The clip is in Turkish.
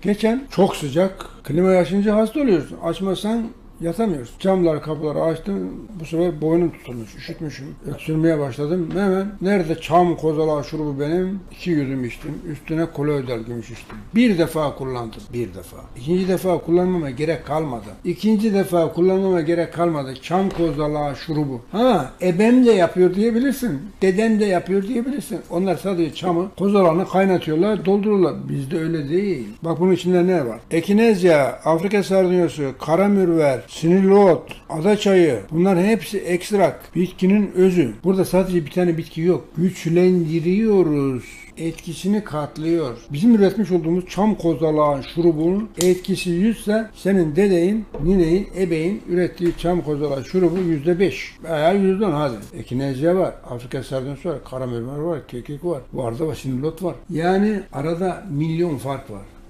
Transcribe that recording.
Geçen çok sıcak. Klima açınca hasta oluyorsun. Açmazsan yatamıyorsun. Camları, kapıları açtım. Bu sefer boynum tutulmuş. Üşütmüşüm. Öksürmeye başladım. Hemen nerede çam kozalağı şurubu benim? 2 yudum içtim. Üstüne koloidal gümüş içtim. Bir defa kullandım. Bir defa. İkinci defa kullanmama gerek kalmadı. İkinci defa kullanmama gerek kalmadı. Çam kozalağı şurubu. Ha, ebem de yapıyor diyebilirsin. Dedem de yapıyor diyebilirsin. Onlar sadece çamı, kozalağını kaynatıyorlar, dolduruyorlar. Bizde öyle değil. Bak bunun içinde ne var? Ekinezya, Afrika sardunyası, karamürver, sinirli ot, adaçayı, bunların hepsi ekstrak. Bitkinin özü. Burada sadece bir tane bitki yok. Güçlendiriyoruz. Etkisini katlıyor. Bizim üretmiş olduğumuz çam kozalağı şurubunun etkisi 100'se senin dedeyin, nineyin, ebeğin ürettiği çam kozalağı şurubu %5 veya %10 hadi. Ekinezya var, Afrika sardunyası var, karamürver var, kekik var, var da sinirli ot var. Yani arada milyon fark var.